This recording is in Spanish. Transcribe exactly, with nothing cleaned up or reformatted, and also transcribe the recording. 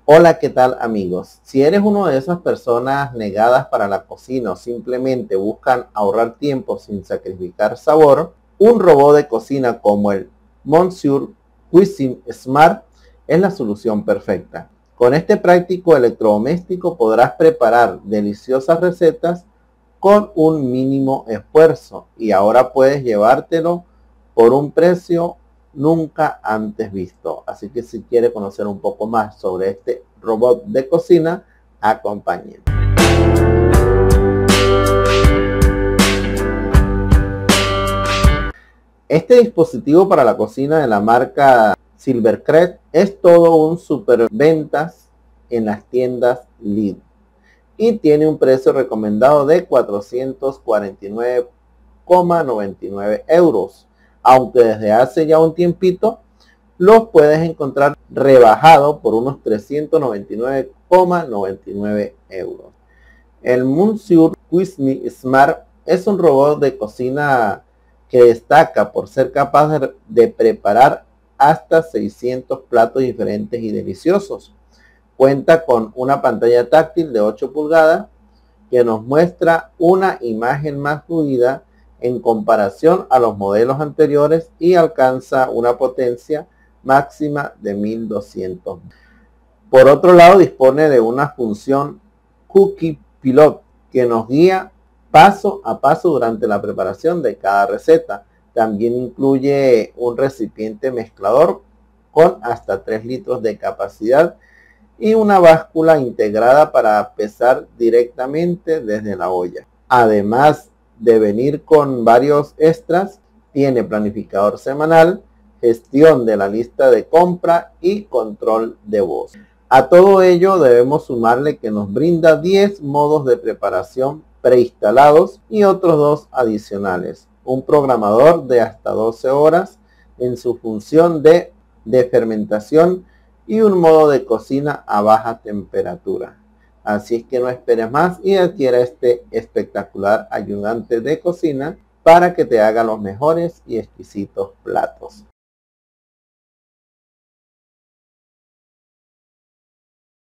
Hola, ¿qué tal amigos? Si eres una de esas personas negadas para la cocina o simplemente buscan ahorrar tiempo sin sacrificar sabor, un robot de cocina como el Monsieur Cuisine Smart es la solución perfecta. Con este práctico electrodoméstico podrás preparar deliciosas recetas con un mínimo esfuerzo y ahora puedes llevártelo por un precio nunca antes visto. Así que si quiere conocer un poco más sobre este robot de cocina, acompáñenme. Este dispositivo para la cocina de la marca Silvercrest es todo un superventas en las tiendas Lidl y tiene un precio recomendado de cuatrocientos cuarenta y nueve coma noventa y nueve euros, aunque desde hace ya un tiempito los puedes encontrar rebajado por unos trescientos noventa y nueve coma noventa y nueve euros. El Monsieur Cuisine Smart es un robot de cocina que destaca por ser capaz de, de preparar hasta seiscientos platos diferentes y deliciosos. Cuenta con una pantalla táctil de ocho pulgadas que nos muestra una imagen más fluida en comparación a los modelos anteriores y alcanza una potencia máxima de mil doscientos. Por otro lado, dispone de una función Cookie Pilot que nos guía paso a paso durante la preparación de cada receta. También incluye un recipiente mezclador con hasta tres litros de capacidad y una báscula integrada para pesar directamente desde la olla. Además de venir con varios extras, tiene planificador semanal, gestión de la lista de compra y control de voz. A todo ello debemos sumarle que nos brinda diez modos de preparación preinstalados y otros dos adicionales. Un programador de hasta doce horas en su función de, de fermentación y un modo de cocina a baja temperatura. Así es que no esperes más y adquiera este espectacular ayudante de cocina para que te haga los mejores y exquisitos platos.